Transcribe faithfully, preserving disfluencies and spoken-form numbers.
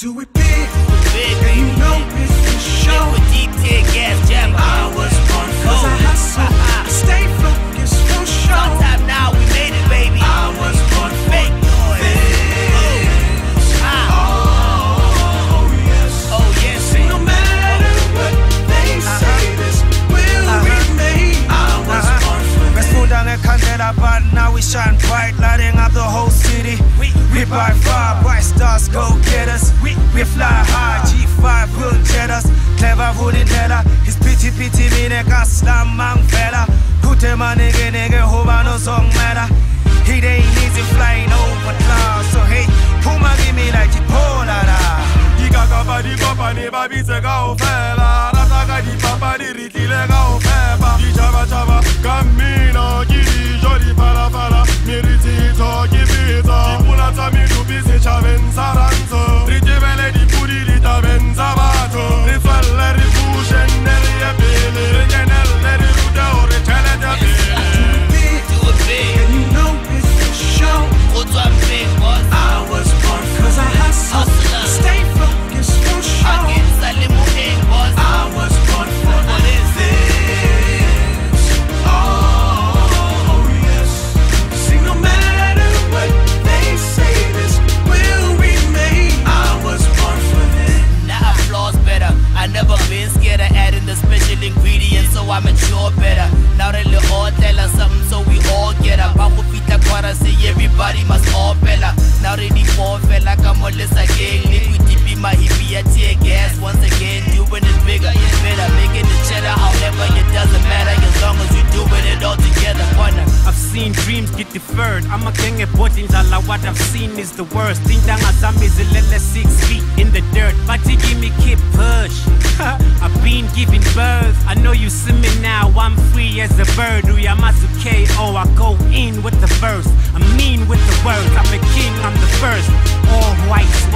do it big, big, and you know it's for sure. With detail gas jammer. I was born cause I hustle, I stay focused for sure. Sometime now we made it, baby. I was born for Fake noise. this. Ah. Oh yes, Oh yes. see, no matter what they say, this will remain. I was born for Let's this. pull down that candela, but now we shine bright, lighting up the whole city. We, we by far, bright stars go get us. We, we fly high, G five will jet us. Clever wouldn't tell her, his pity pity me nigga slam man fella. Put him a nigga nigga who no song matter. He ain't easy flying over clouds, so hey, Puma give me like Chipola. Diga kapa di kopa ne ba bitse ka o fela. Rata ka di papa di ritile ka o fepa. Di chava chava cammino gidi joli para para. Miriti to gibita. Di pula ta mi du bise chaven saranzo. Ritibele di puri di taven sabato. Rifale ri bushen neri e bele. Regenelle ri ruda o recele da bele. Do it big. And you know it's for sure. What's up, big boss? I was born cause I hustle, Hustler. stay focused for I sure. get salimu egg, boss. I was born for What is this. Oh yes. See, no matter what they say, this will remain. I was born for this. Now I floss better. I never been scared of adding the special ingredients, so I mature better. Now they look all tell us something, so we all get up. I will beat that quarter, say everybody must all bella. Now they need more fella, come on, let's again. Liquid dippy, my hippie, I tear gas once again. Doing it bigger, better, making the cheddar. However, it doesn't matter as long as we doing it all together. Partner. I've seen dreams get deferred. I'm a gang of bodies, all what I've seen is the worst. Think down as I'm is six feet in the dirt. But you give me keep push. I've been giving birth. I know you see me now, I'm free as a bird. Uyamazu K O, I go in with the verse. I mean with the words. I'm a king, I'm the first. All white.